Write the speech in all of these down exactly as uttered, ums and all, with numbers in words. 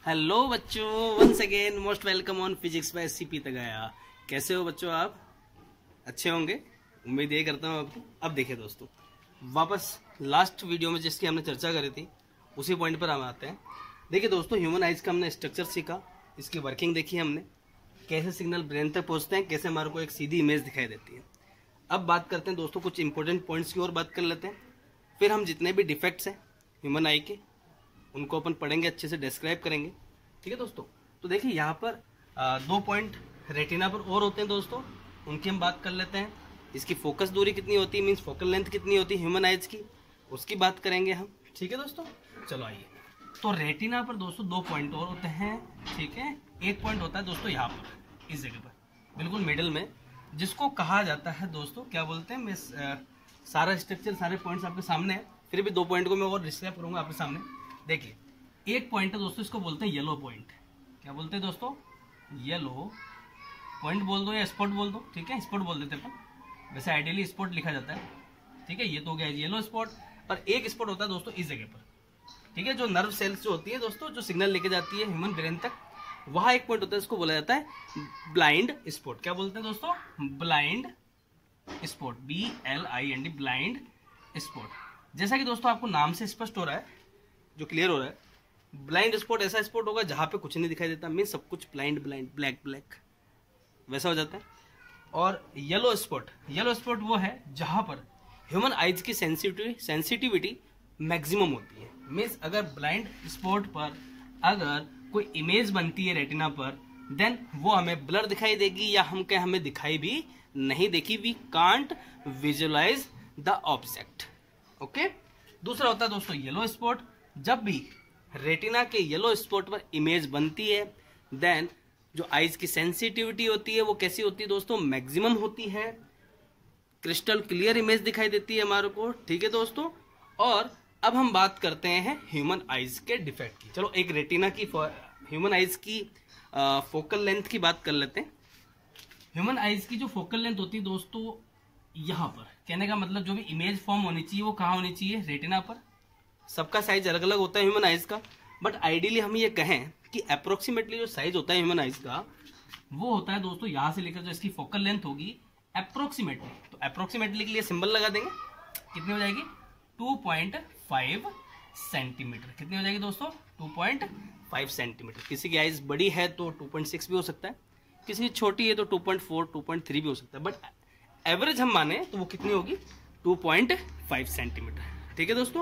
Hello बच्चों, once again most welcome on physics by CP तगाया। कैसे हो बच्चों? आप अच्छे होंगे, उम्मीद ये करता हूँ आपकी। अब देखिए दोस्तों, वापस लास्ट वीडियो में जिसकी हमने चर्चा करी थी उसी पॉइंट पर हम आते हैं। देखिए दोस्तों, ह्यूमन आइज का हमने स्ट्रक्चर सीखा, इसकी वर्किंग देखी हमने, कैसे सिग्नल ब्रेन तक पहुँचते हैं, कैसे हमारे को एक सीधी इमेज दिखाई देती है। अब बात करते हैं दोस्तों कुछ इंपॉर्टेंट पॉइंट्स की और बात कर लेते हैं, फिर हम जितने भी डिफेक्ट्स हैं ह्यूमन आई के उनको अपन पढ़ेंगे, अच्छे से डिस्क्राइब करेंगे। ठीक है दोस्तों, तो देखिए यहाँ पर आ, दो पॉइंट रेटिना पर और होते हैं दोस्तों, उनकी हम बात कर लेते हैं। इसकी फोकस दूरी कितनी होती है, मीन्स फोकल लेंथ कितनी होती है ह्यूमन आइज की, उसकी बात करेंगे हम। ठीक है दोस्तों, चलो आइए। तो रेटिना पर दोस्तों दो पॉइंट और होते हैं। ठीक है, एक पॉइंट होता है दोस्तों यहाँ पर, इस जगह पर बिल्कुल मिडिल में, जिसको कहा जाता है दोस्तों, क्या बोलते हैं, मैं सारा स्ट्रक्चर सारे पॉइंट्स आपके सामने है, फिर भी दो पॉइंट को मैं और डिस्क्राइब करूंगा आपके सामने। देखिए, एक पॉइंट है दोस्तों, इसको बोलते हैं येलो पॉइंट। क्या बोलते हैं दोस्तों? येलो पॉइंट बोल दो या स्पॉट बोल दो। ठीक है, स्पॉट बोल देते हैं अपन, वैसे आइडियली स्पॉट लिखा जाता है। ठीक है, ये तो हो गया येलो स्पॉट। और एक स्पॉट होता है दोस्तों इस जगह पर। ठीक है, जो नर्व सेल्स जो होती है दोस्तों, जो सिग्नल लेके जाती है ह्यूमन ब्रेन तक, वहां एक पॉइंट होता है, इसको बोला जाता है ब्लाइंड स्पॉट। क्या बोलते हैं दोस्तों? Blind spot, B L I N D, blind spot. जैसा कि दोस्तों आपको नाम से स्पष्ट हो रहा है, जो क्लियर हो रहा है, ब्लाइंड स्पॉट ऐसा स्पॉट होगा जहां पे कुछ नहीं दिखाई देता, मीन सब कुछ ब्लाइंड ब्लाइंड ब्लैक ब्लैक वैसा हो जाता है। और येलो स्पॉट, येलो स्पॉट वो है जहां पर ह्यूमन आइज की सेंसिटिविटी सेंसिटिविटी मैक्सिमम होती है। मीन्स अगर ब्लाइंड स्पॉट पर अगर कोई इमेज बनती है रेटिना पर, देन वो हमें ब्लर दिखाई देगी, या हम क्या हमें दिखाई भी नहीं देगी, we can't visualize the object. Okay, दूसरा होता है दोस्तों येलो स्पॉट। जब भी रेटिना के येलो स्पॉट पर इमेज बनती है, देन जो आइज की सेंसिटिविटी होती है वो कैसी होती है दोस्तों? मैक्सिमम होती है, क्रिस्टल क्लियर इमेज दिखाई देती है हमारे को। ठीक है दोस्तों, और अब हम बात करते हैं ह्यूमन आइज के डिफेक्ट की। चलो एक रेटिना की ह्यूमन आइज की फोकल लेंथ की बात कर लेते हैं। ह्यूमन आइज की जो फोकल लेंथ होती है दोस्तों, यहाँ पर, कहने का मतलब जो भी इमेज फॉर्म होनी चाहिए वो कहाँ होनी चाहिए? रेटिना पर। सबका साइज अलग अलग होता है ह्यूमन आइज का, बट आइडियली हम ये कहें कि अप्रोक्सीमेटली जो साइज होता है ह्यूमन आइज का, वो होता है दोस्तों यहाँ से लेकर जो इसकी फोकल लेंथ होगी अप्रोक्सीमेटली। तो अप्रोक्सीमेटली के लिए सिंबल लगा देंगे, कितनी हो जाएगी? Two point five centimetre. कितनी हो जाएगी दोस्तों? Two point five centimetre. किसी की आइज बड़ी है तो टू पॉइंट सिक्स भी हो सकता है, किसी की छोटी है तो two point four, two point three भी हो सकता है, बट एवरेज हम माने तो वो कितनी होगी? Two point five centimetre. ठीक है दोस्तों,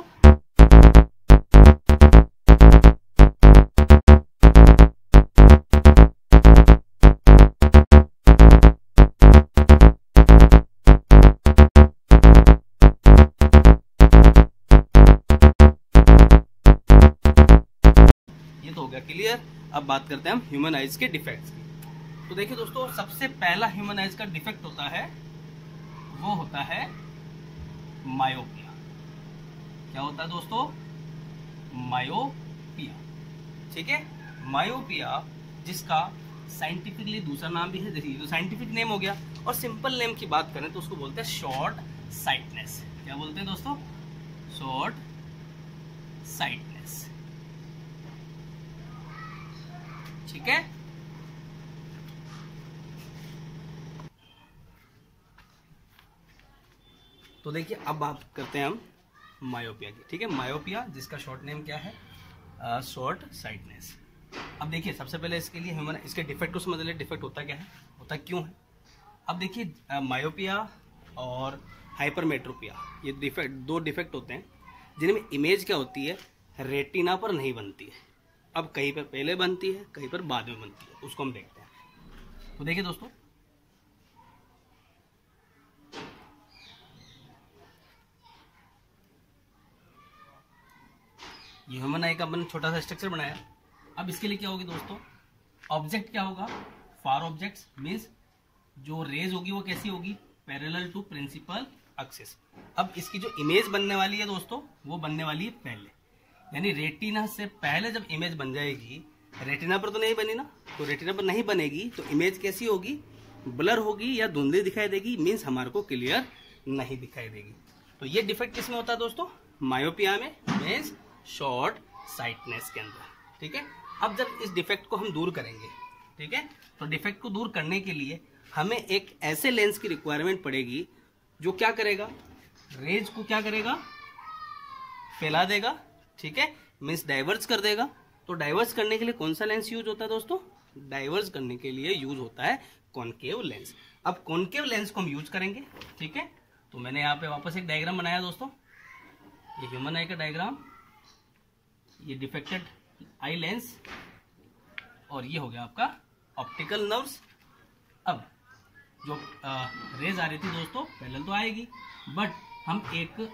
क्लियर। अब बात करते हैं हम ह्यूमन आइज के डिफेक्ट्स की। तो देखिए दोस्तों, सबसे पहला ह्यूमन आइज का डिफेक्ट होता है, वो होता है मायोपिया। क्या होता है दोस्तों? मायोपिया। ठीक है, मायोपिया जिसका साइंटिफिकली दूसरा नाम भी है। देखिए, तो साइंटिफिक नेम हो गया, और सिंपल नेम की बात करें तो उसको बोलते हैं शॉर्ट साइटनेस। क्या बोलते हैं दोस्तों? Short sightedness. ठीक है, तो देखिए अब बात करते हैं हम मायोपिया की। ठीक है, मायोपिया जिसका शॉर्ट नेम क्या है? Short sightedness. अब देखिए, सबसे पहले इसके लिए ह्यूमन इसके डिफेक्ट को समझ ले। डिफेक्ट होता क्या है, होता क्यों है? अब देखिए, मायोपिया और हाइपरमेट्रोपिया, ये डिफेक्ट दो डिफेक्ट होते हैं जिनमें इमेज क्या होती है? रेटिना पर नहीं बनती है। अब कहीं पर पहले बनती है, कहीं पर बाद में बनती है, उसको हम देखते हैं। तो देखिए दोस्तों, ये ह्यूमन आई का अपन छोटा सा स्ट्रक्चर बनाया। अब इसके लिए क्या होगी दोस्तों? ऑब्जेक्ट क्या होगा? फार ऑब्जेक्ट्स, मीन्स जो रेज होगी वो कैसी होगी? Parallel to principal axis. अब इसकी जो इमेज बनने वाली है दोस्तों, वो बनने वाली है पहले, यानी रेटिना से पहले जब इमेज बन जाएगी, रेटिना पर तो नहीं बनी ना, तो रेटिना पर नहीं बनेगी तो इमेज कैसी होगी? ब्लर होगी या धुंधली दिखाई देगी, मीन्स हमारे को क्लियर नहीं दिखाई देगी। तो ये डिफेक्ट किसमें होता है दोस्तों? मायोपिया में, मीन्स शॉर्ट साइटनेस के अंदर। ठीक है, अब जब इस डिफेक्ट को हम दूर करेंगे, ठीक है, तो डिफेक्ट को दूर करने के लिए हमें एक ऐसे लेंस की रिक्वायरमेंट पड़ेगी जो क्या करेगा, रेज को क्या करेगा, फैला देगा, ठीक है, मीन्स डाइवर्ज कर देगा। तो डाइवर्ज करने के लिए कौन सा लेंस यूज होता है दोस्तों, डाइवर्ज करने के लिए यूज होता है कॉनकेव लेंस। अब कॉनकेव लेंस को हम यूज करेंगे, ठीक है। तो मैंने यहाँ पे वापस एक डायग्राम बनाया दोस्तों, ये ह्यूमन आई का डायग्राम, ये डिफेक्टेड आई लेंस, और ये हो गया आपका ऑप्टिकल नर्व्स। अब जो आ, रेज आ रही थी दोस्तों पैरेलल तो आएगी, बट हम एक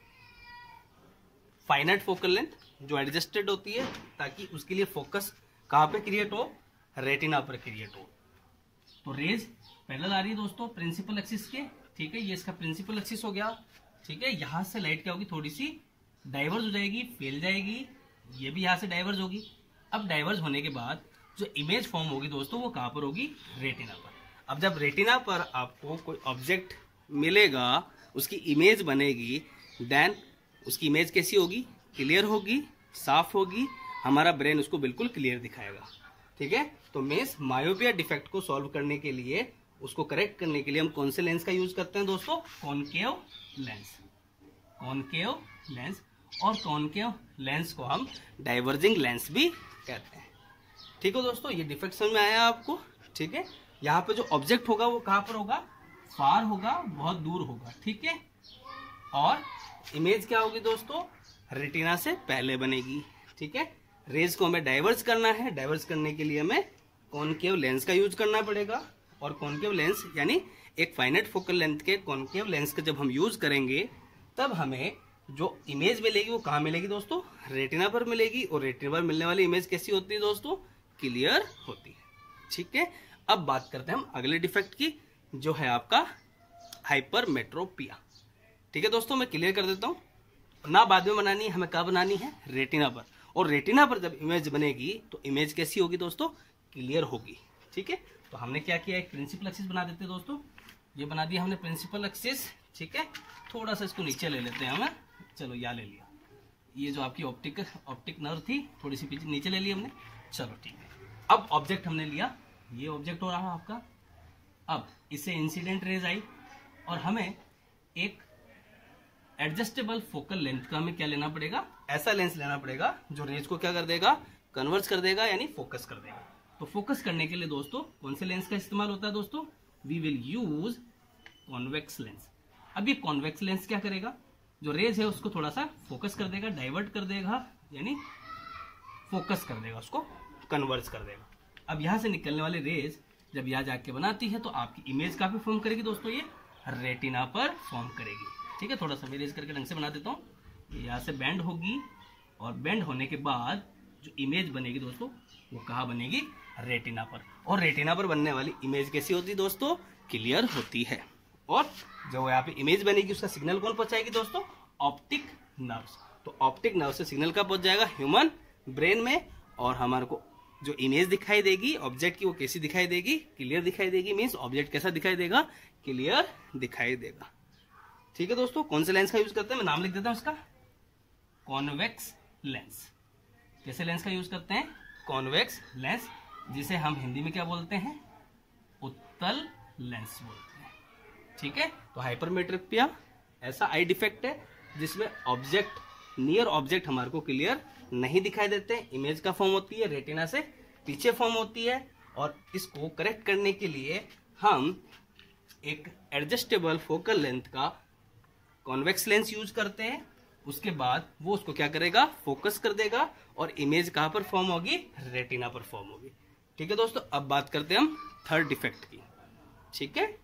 फाइनाइट फोकल लेंथ जो एडजस्टेड होती है ताकि उसके लिए फोकस कहाँ पे क्रिएट हो, रेटिना पर क्रिएट हो। तो रेज पैरेलल आ रही है दोस्तों प्रिंसिपल एक्सिस के, ठीक है, ये इसका प्रिंसिपल एक्सिस हो गया, ठीक है। यहाँ से लाइट क्या होगी, थोड़ी सी डाइवर्ज हो जाएगी, फैल जाएगी, ये भी यहाँ से डाइवर्ज होगी। अब डाइवर्ज होने के बाद जो इमेज फॉर्म होगी दोस्तों वो कहाँ पर होगी, रेटिना पर। अब जब रेटिना पर आपको कोई ऑब्जेक्ट मिलेगा, उसकी इमेज बनेगी, देन उसकी इमेज कैसी होगी, क्लियर होगी, साफ होगी, हमारा ब्रेन उसको बिल्कुल क्लियर दिखाएगा, ठीक है। तो मीन्स मायोपिया डिफेक्ट को सॉल्व करने के लिए, उसको करेक्ट करने के लिए हम कौन से लेंस का यूज करते हैं दोस्तों, कॉनकेव लेंस, कॉनकेव लेंस। और कॉनकेव लेंस को हम डाइवर्जिंग लेंस भी कहते हैं, ठीक है दोस्तों। ये डिफेक्ट समझ में आया आपको, ठीक है। यहाँ पे जो ऑब्जेक्ट होगा वो कहाँ पर होगा, फार होगा, बहुत दूर होगा, ठीक है। और इमेज क्या होगी दोस्तों, रेटिना से पहले बनेगी, ठीक है। रेज को हमें डाइवर्ज करना है, डाइवर्ज करने के लिए हमें कॉनकेव लेंस का यूज करना पड़ेगा। और कॉनकेव लेंस यानी एक फाइनाइट फोकल लेंथ के कॉनकेव लेंस का जब हम यूज करेंगे तब हमें जो इमेज मिलेगी वो कहाँ मिलेगी दोस्तों, रेटिना पर मिलेगी। और रेटिना पर मिलने वाली इमेज कैसी होती है दोस्तों, क्लियर होती है, ठीक है। अब बात करते हैं हम अगले डिफेक्ट की, जो है आपका हाइपरमेट्रोपिया, ठीक है दोस्तों। मैं क्लियर कर देता हूँ, ना बाद में बनानी है, हमें कहाँ बनानी है, रेटिना पर। और रेटिना पर जब इमेज बनेगी तो इमेज कैसी होगी दोस्तों, क्लियर होगी, ठीक है। तो हमने क्या किया, एक प्रिंसिपल एक्सिस बना देते हैं दोस्तों, ये बना दिया हमने प्रिंसिपल एक्सिस, ठीक है। थोड़ा सा इसको नीचे ले लेते हैं हमें, चलो यहाँ ले लिया, ये जो आपकी ऑप्टिक ऑप्टिक नर्व थी थोड़ी सी पीछे नीचे ले ली हमने, चलो ठीक है। अब ऑब्जेक्ट हमने लिया, ये ऑब्जेक्ट हो रहा आपका, अब इससे इंसिडेंट रेज आई और हमें एक एडजस्टेबल फोकल लेंथ का हमें क्या लेना पड़ेगा, ऐसा लेंस लेना पड़ेगा जो रेज को क्या कर देगा, कन्वर्ज कर देगा, यानी फोकस कर देगा। तो फोकस करने के लिए दोस्तों कौन से लेंस का इस्तेमाल होता है दोस्तों, we will use convex lens. अब ये कॉन्वेक्स लेंस क्या करेगा, जो रेज है उसको थोड़ा सा फोकस कर देगा, डाइवर्ट कर देगा, यानी फोकस कर देगा, उसको कन्वर्ज कर देगा। अब यहाँ से निकलने वाले रेज जब यहाँ जाके बनाती है तो आपकी इमेज काफी फॉर्म करेगी दोस्तों, ये रेटिना पर फॉर्म करेगी, ठीक है। थोड़ा सा मैं रेज करके ढंग से बना देता हूँ, यहाँ से बेंड होगी और बेंड होने के बाद जो इमेज बनेगी दोस्तों वो कहाँ बनेगी, रेटिना पर। और रेटिना पर बनने वाली इमेज कैसी होती है दोस्तों, क्लियर होती है। और जो यहाँ पे इमेज बनेगी उसका सिग्नल कौन पहुंचाएगी दोस्तों, ऑप्टिक नर्व्स। तो ऑप्टिक नर्व से सिग्नल का पहुंच जाएगा ह्यूमन ब्रेन में, और हमारे को जो इमेज दिखाई देगी ऑब्जेक्ट की वो कैसी दिखाई देगी, क्लियर दिखाई देगी। मीन्स ऑब्जेक्ट कैसा दिखाई देगा, क्लियर दिखाई देगा, ठीक है दोस्तों। कौन से लेंस का यूज करते हैं, मैं नाम लिख देता हूं इसका, कॉन्वेक्स लेंस। कैसे लेंस का यूज करते हैं, कॉन्वेक्स लेंस, जिसे हम हिंदी में क्या बोलते हैं, उत्तल लेंस बोलते हैं, ठीक है। तो हाइपरमेट्रोपिया ऐसा आई डिफेक्ट है जिसमें ऑब्जेक्ट, नियर ऑब्जेक्ट हमारे को क्लियर नहीं दिखाई देते, इमेज का फॉर्म होती है रेटिना से पीछे फॉर्म होती है। और इसको करेक्ट करने के लिए हम एक एडजस्टेबल फोकल लेंथ का कॉन्वेक्स लेंस यूज करते हैं। उसके बाद वो उसको क्या करेगा, फोकस कर देगा, और इमेज कहां पर फॉर्म होगी, रेटिना पर फॉर्म होगी, ठीक है दोस्तों। अब बात करते हैं हम थर्ड डिफेक्ट की, ठीक है।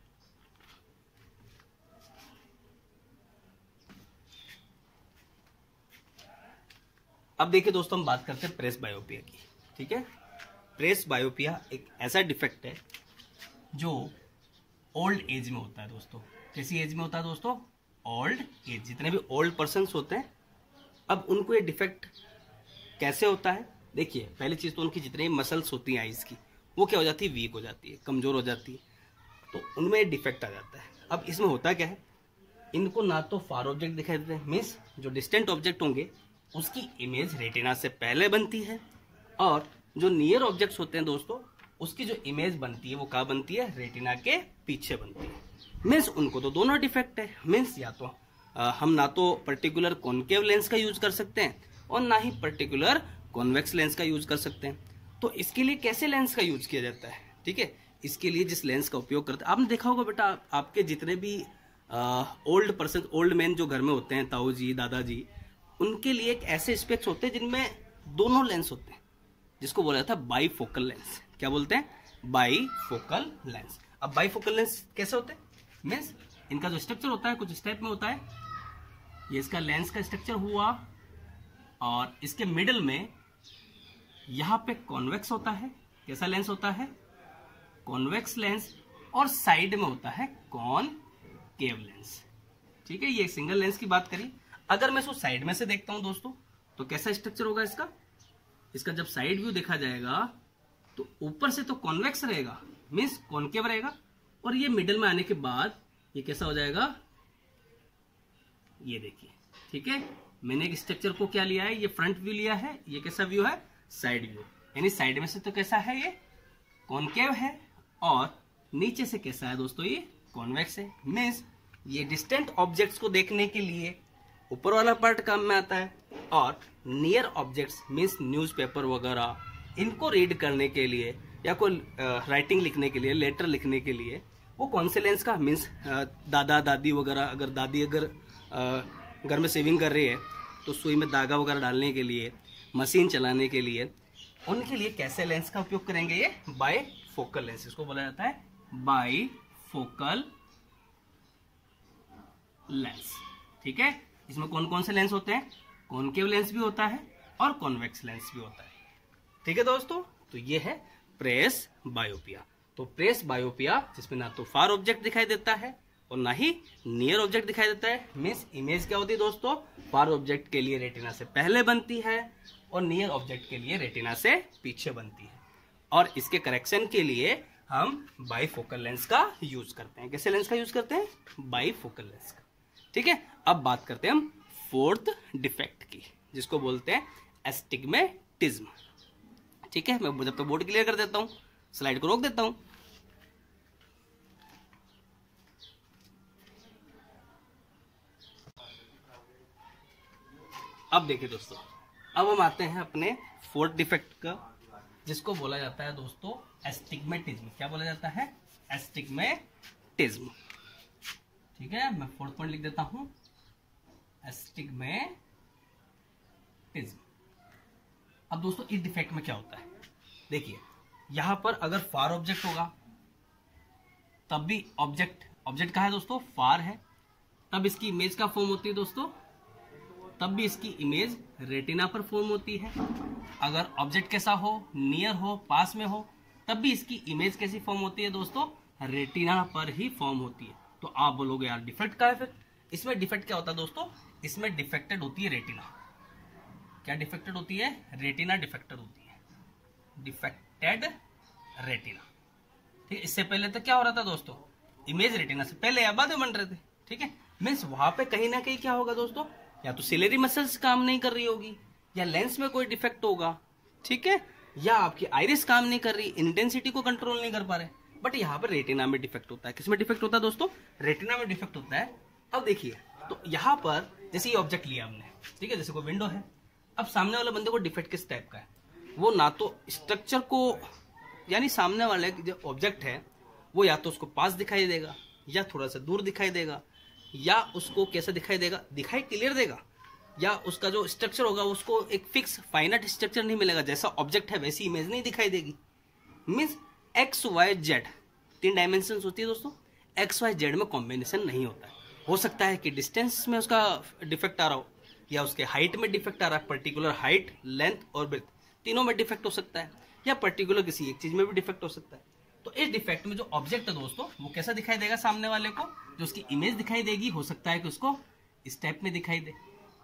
अब देखिए दोस्तों, हम बात करते हैं प्रेस बायोपिया की, ठीक है। प्रेस बायोपिया एक ऐसा डिफेक्ट है जो ओल्ड एज में होता है दोस्तों। कैसी एज में होता है दोस्तों, ओल्ड एज। जितने भी ओल्ड पर्सन्स होते हैं, अब उनको ये डिफेक्ट कैसे होता है, देखिए पहली चीज तो उनकी जितनी मसल्स होती हैं आईज की वो क्या हो जाती है, वीक हो जाती है, कमजोर हो जाती है, तो उनमें डिफेक्ट आ जाता है। अब इसमें होता क्या है, इनको ना तो फार ऑब्जेक्ट दिखाई देते हैं, मीन्स जो डिस्टेंट ऑब्जेक्ट होंगे उसकी इमेज रेटिना से पहले बनती है, और जो नियर ऑब्जेक्ट्स होते हैं दोस्तों, उसकी जो इमेज बनती है वो कहाँ बनती है, रेटिना के पीछे बनती है। मीन्स उनको तो दोनों डिफेक्ट है। मीन्स या तो आ, हम ना तो पर्टिकुलर कॉन्केव लेंस का यूज कर सकते हैं और ना ही पर्टिकुलर कॉन्वेक्स लेंस का यूज कर सकते हैं। तो इसके लिए कैसे लेंस का यूज किया जाता है, ठीक है, इसके लिए जिस लेंस का उपयोग करते हैं, आपने देखा होगा बेटा, आपके जितने भी ओल्ड पर्सन, ओल्ड मैन जो घर में होते हैं, ताऊ जी, दादाजी, उनके लिए एक ऐसे स्पेक्स होते हैं जिनमें दोनों लेंस होते हैं, जिसको बोला जाता है बाई फोकल लेंस। क्या बोलते हैं, बाई फोकल लेंस। अब बाई फोकल लेंस कैसे होते हैं, मीन्स इनका जो स्ट्रक्चर होता है कुछ इस टाइप में होता है। ये इसका लेंस का स्ट्रक्चर हुआ और इसके मिडल में यहां पे कॉन्वेक्स होता है। कैसा लेंस होता है, कॉन्वेक्स लेंस, और साइड में होता है कॉनकेव लेंस। ठीक है, ये सिंगल लेंस की बात करी। अगर मैं इसको साइड में से देखता हूं दोस्तों, तो कैसा स्ट्रक्चर होगा इसका, इसका जब साइड व्यू देखा जाएगा तो ऊपर से तो कॉन्वेक्स रहेगा, मीन्स कॉनकेव रहेगा, और ये मिडल में आने के बाद ये कैसा हो जाएगा, ये देखिए। ठीक है, मैंने एक स्ट्रक्चर को क्या लिया है, ये फ्रंट व्यू लिया है, ये कैसा व्यू है, साइड व्यू। यानी साइड में से तो कैसा है, ये कॉनकेव है, और नीचे से कैसा है दोस्तों, ये कॉन्वेक्स है। मीन्स ये डिस्टेंट ऑब्जेक्ट्स को देखने के लिए ऊपर वाला पार्ट काम में आता है, और नियर ऑब्जेक्ट्स मीन्स न्यूज़पेपर वगैरह, इनको रीड करने के लिए या कोई राइटिंग लिखने के लिए, लेटर लिखने के लिए, वो कौन से लेंस का, मीन्स दादा दादी वगैरह, अगर दादी अगर घर में सेविंग कर रही है तो सुई में धागा वगैरह डालने के लिए, मशीन चलाने के लिए, उनके लिए कैसे लेंस का उपयोग करेंगे, ये बाई फोकल लेंस। इसको बोला जाता है बाई फोकल लेंस। ठीक है, इसमें कौन कौन से लेंस होते हैं, कॉनकेव लेंस भी होता है और कॉन्वेक्स लेंस भी होता है। ठीक है दोस्तों, तो ये है प्रेस बायोपिया। तो प्रेस बायोपिया जिसमें ना तो फार ऑब्जेक्ट दिखाई देता है और ना ही नियर ऑब्जेक्ट दिखाई देता है। मीन्स इमेज क्या होती है दोस्तों, फार ऑब्जेक्ट के लिए रेटिना से पहले बनती है और नियर ऑब्जेक्ट के लिए रेटिना से पीछे बनती है, और इसके करेक्शन के लिए हम बाई फोकल लेंस का यूज करते हैं। कैसे लेंस का यूज करते हैं, बाई फोकल लेंस का। ठीक है, अब बात करते हैं हम फोर्थ डिफेक्ट की, जिसको बोलते हैं एस्टिग्मेटिज्म। ठीक है, मैं जब तक बोर्ड क्लियर कर देता हूं, स्लाइड को रोक देता हूं। अब देखिए दोस्तों, अब हम आते हैं अपने फोर्थ डिफेक्ट का, जिसको बोला जाता है दोस्तों एस्टिग्मेटिज्म। क्या बोला जाता है, एस्टिग्मेटिज्म। ठीक है, मैं फोर्थ पॉइंट लिख देता हूं, एस्टिग्मेटिज्म। अब दोस्तों इस डिफेक्ट में क्या होता है, देखिए यहां पर अगर फार ऑब्जेक्ट होगा तब भी ऑब्जेक्ट, ऑब्जेक्ट कहाँ है दोस्तों, फार है, तब इसकी इमेज का फॉर्म होती है दोस्तों, तब भी इसकी इमेज रेटिना पर फॉर्म होती है। अगर ऑब्जेक्ट कैसा हो, नियर हो, पास में हो, तब भी इसकी इमेज कैसी फॉर्म होती है दोस्तों, रेटिना पर ही फॉर्म होती है। तो आप बोलोगे यार डिफेक्ट का है फिर, इसमें डिफेक्ट क्या होता है दोस्तों, इसमें डिफेक्टेड होती है रेटिना। क्या डिफेक्टेड होती है, रेटिना डिफेक्टेड होती है, डिफेक्टेड रेटिना। ठीक है, इससे पहले तो क्या हो रहा था दोस्तों, इमेज रेटिना से पहले या बाद में बन रहे थे। ठीक है, मीन्स वहां पे कहीं ना कहीं क्या होगा दोस्तों, या तो सिलेरी मसल्स काम नहीं कर रही होगी, या लेंस में कोई डिफेक्ट होगा। ठीक है, या आपकी आइरिस काम नहीं कर रही, इंटेंसिटी को कंट्रोल नहीं कर पा रहे, बट यहाँ पर रेटिना में डिफेक्ट होता है। किसमें डिफेक्ट होता है दोस्तों, रेटिना में डिफेक्ट होता है। अब देखिए, तो यहाँ पर जैसे ये ऑब्जेक्ट लिया हमने, ठीक है, जैसे कोई विंडो है, अब सामने वाले बंदे को डिफेक्ट किस टाइप का है, वो ना तो स्ट्रक्चर को, यानी सामने वाले जो ऑब्जेक्ट है वो या तो उसको पास दिखाई देगा या थोड़ा सा दूर दिखाई देगा, या उसको कैसा दिखाई देगा, दिखाई क्लियर देगा, या उसका जो स्ट्रक्चर होगा उसको एक फिक्स फाइनाइट स्ट्रक्चर नहीं मिलेगा, जैसा ऑब्जेक्ट है वैसी इमेज नहीं दिखाई देगी। मीन्स एक्स वाई जेड तीन डायमेंशन होती है दोस्तों, एक्स वाई जेड में कॉम्बिनेशन नहीं होता है। हो सकता है कि डिस्टेंस में उसका डिफेक्ट आ रहा हो, या उसके हाइट में डिफेक्ट आ रहा है, पर्टिकुलर हाइट, लेंथ और ब्रेथ तीनों में डिफेक्ट हो सकता है, या पर्टिकुलर किसी एक चीज में भी डिफेक्ट हो सकता है। तो इस डिफेक्ट में जो ऑब्जेक्ट है दोस्तों वो कैसा दिखाई देगा सामने वाले को, जो उसकी इमेज दिखाई देगी, हो सकता है कि उसको इस टाइप में दिखाई दे,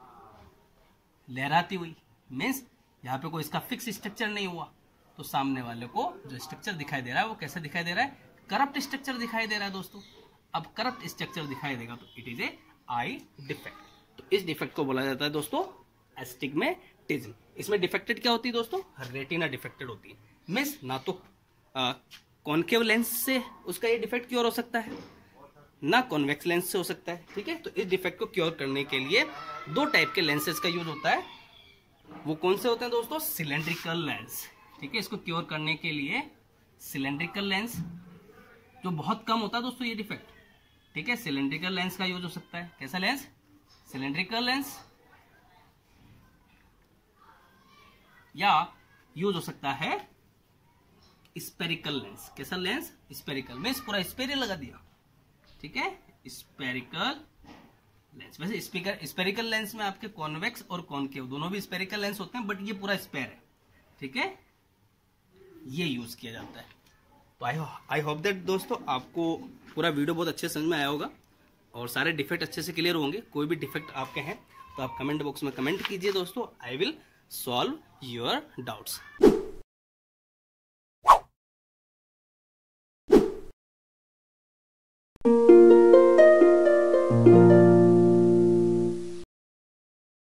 लहराती हुई। मीन्स यहाँ पे कोई इसका फिक्स स्ट्रक्चर नहीं हुआ, तो सामने वाले को जो स्ट्रक्चर दिखाई दे रहा है वो कैसा दिखाई दे रहा है, करप्ट स्ट्रक्चर दिखाई दे रहा है दोस्तों। अब करप्ट स्ट्रक्चर दिखाई देगा तो it is a eye defect. तो इस डिफेक्ट को बोला जाता है दोस्तों एस्टिग्मेटिज्म। डिफेक्टिज्म। इसमें डिफेक्टेड क्या होती है दोस्तों? रेटिना डिफेक्टेड होती है। मीन्स ना तो कॉन्केव लेंस से उसका ये डिफेक्ट क्योर हो सकता है, ना कॉन्वेक्स लेंस से हो सकता है। ठीक है, तो इस डिफेक्ट को क्योर करने के लिए दो टाइप के लेंसेज का यूज होता है। वो कौन से होते हैं दोस्तों? Cylindrical lens. ठीक है, इसको क्योर करने के लिए सिलेंड्रिकल लेंस, जो बहुत कम होता है दोस्तों ये डिफेक्ट। ठीक है, सिलेंड्रिकल लेंस का यूज हो सकता है। कैसा लेंस? Cylindrical lens. या यूज हो सकता है स्पेरिकल लेंस। कैसा लेंस? स्पेरिकल। मैं पूरा स्पेरिकल लगा दिया। ठीक है, स्पेरिकल लेंस। वैसे स्पीकर स्पेरिकल लेंस में आपके कॉन्वेक्स और कॉनकेव दोनों भी स्पेरिकल लेंस होते हैं, बट ये पूरा स्पेयर है। ठीक है, ये यूज किया जाता है। तो आई आई होप दैट दोस्तों आपको पूरा वीडियो बहुत अच्छे समझ में आया होगा और सारे डिफेक्ट अच्छे से क्लियर होंगे। कोई भी डिफेक्ट आपके हैं तो आप कमेंट बॉक्स में कमेंट कीजिए दोस्तों। I will solve your doubts.